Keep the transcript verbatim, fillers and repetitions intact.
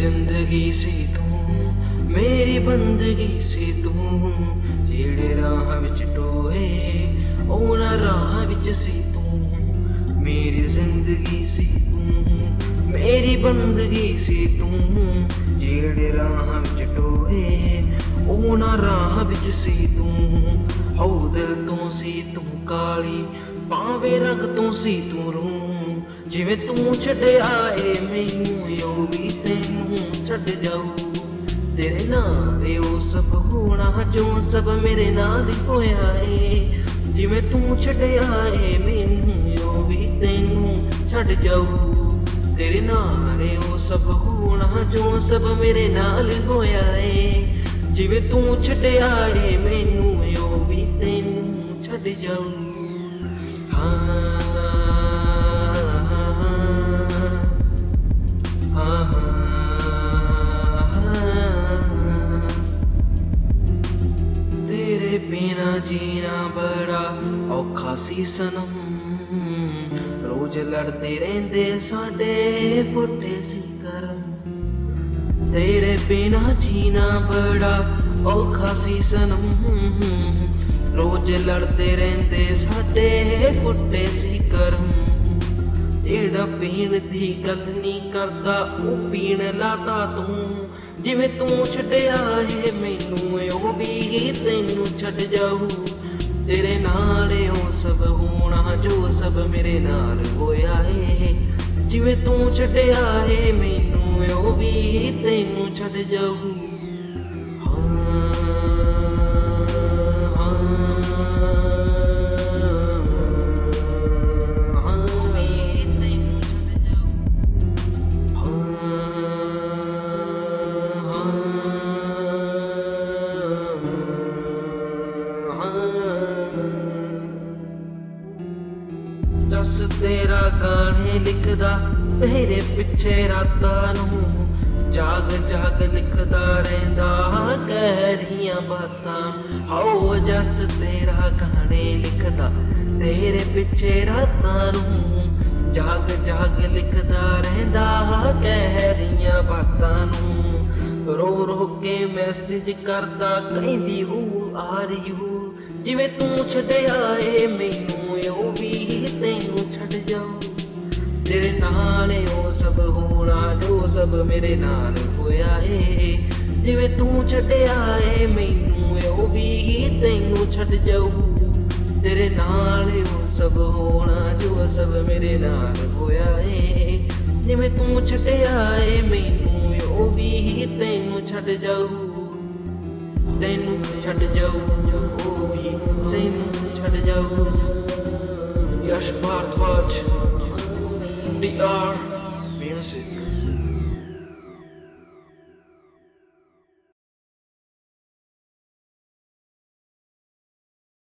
जिंदगी सी तू, मेरी बंदगी सी तू। जेड़े राह विच टोए उन्हां राह विच सी तू। मेरी जिंदगी सी तू, मेरी बंदगी सी तू। जेड़े राह विच टोए उन्हां राह विच सी तू। हौ दिल तो सी तू काली, पावे रंग तो सी तू रू। जिवें तू छड्डिया ए मैनू ओ भी तैनू छड्ड जाऊ। तेरे नाल ओ सब होना जो सब मेरे नाल होया ए। जिवें तू छड्डिया ए मैनू ओ भी तैनू छड्ड जाऊ। तेरे नाल ओ सब होना जो सब मेरे नाल होया ए। जिवें तू छड्डिया ए मैनू ओ भी तैनू छड्ड जाऊ। हाँ बिना जीना बड़ा औखा सी सनम। रोज लड़ते रहंदे साडे फुटे सी करम। तेरे बिना जीना बड़ा औखा सी सनम। रोज लड़ते रहंदे साडे फुटे सी करम। जेड़ा पीण दी गल नहीं करदा ओ पीण लाता तू। जिवें तू छड्डिया है मैनू ओ भी तैनू छड्ड जाऊ। तेरे नाल ओ सब होना जो सब मेरे नाल होया है। जिवें तू छड्डिया है मैनू ओ भी तैनू छड्ड जाऊ। दस तेरा गाने लिखदा तेरे पिछे रातां नूं। जाग जाग लिखदा रहिंदा गहरियां बातां। हाओ जस तेरा गाने लिखदा तेरे पिछे रातां नूं। जाग जाग लिखदा रहिंदा गहरियां बातां नूं। रो रो के मैसेज करदा कहंदी हू आ रही हूं। जिवें तू छड्डिया ए मैनू ओ भी तैनू छड्ड जाऊ। तेरे नाल ओ सब होना जो सब मेरे नाल होया ए। जिवें तू छड्डिया ए मैनू ओ भी तैनू छड्ड जाऊ। तेरे नाल ओ सब होना जो सब मेरे नाल होया ए। जिवें तू छड्डिया ए मैनू ओ भी तैनू छड्ड जाऊ। तैनू छड्ड जाऊ ओ भी तैनू छड्ड जाऊ। Yash Bharadwaj, D R Music।